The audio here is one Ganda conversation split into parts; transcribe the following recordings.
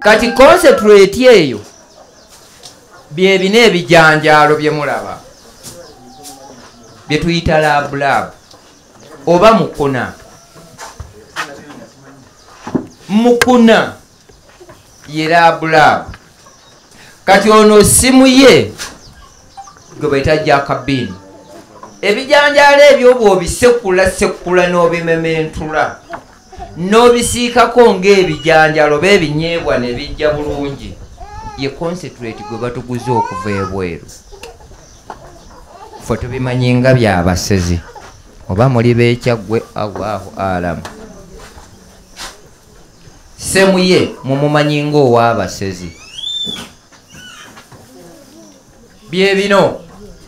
kati concentrate eyo bye bine ebijanjalo bye mulaba bye tuyita labulab oba mukuna ye labulab. Kati ono Semuye gwe bayita jakabini ebijanjalo ebyo bw'obisekula n'obimementula n'obisiikako ng'ebijanjalo b'ebinyeebwa ne bijja bulungi ye concentrate gwe batuguze okuva ebweru. Ffe tubimanyi nga byabasezi oba muli beekyaggwe Allahu alamu. Semuye mumumanyi ng'ow'abasezi. Bye bino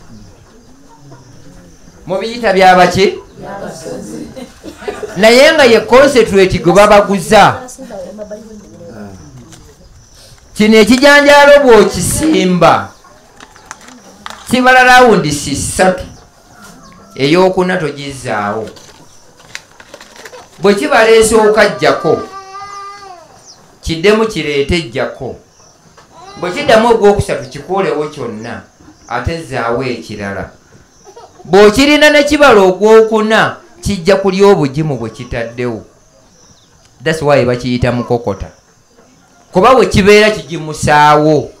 mubiyita byabaki naye nga ye concentrate gwe babaguza. Kino ekijanjalo bw'okisimba kibala rawundi 3 ey'okuna togizaawo. Bwe kibaleese okajjako kiddemu kireete ejjako. Bwe kiddamu ogwokusatu kikuulewo kyonna ate zaawo ekirala. Bw'okirina ne kibala ogwokuna kijja kulya obugimu bwe kitaddewo. That's why bakiyita mukokota. Kuba bwe kibeera kigimusaawo.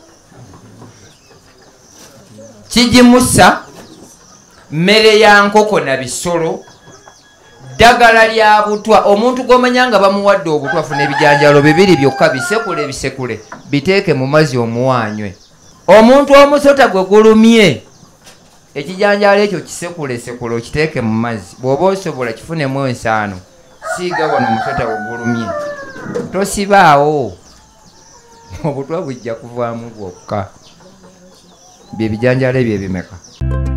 Kigimusa mmere ya nkoko na bisolo, ddagala lya butwa. Omuntu gw'omanya nga bamuwadde obutwa funa ebijanjalo 2 byokka bisekule biteeke mu mazzi omuwanywe. Omuntu omusota gwe gulumye ekijanjalo ekyo kisekule okiteeke mu mazzi. Bw'oba osobola kifunemu ensaano siiga wano omusota gwe gulumye tosibaawo obutwa bujja kuvaamu bwokka. Bye bijanjalo ebyo bimeka?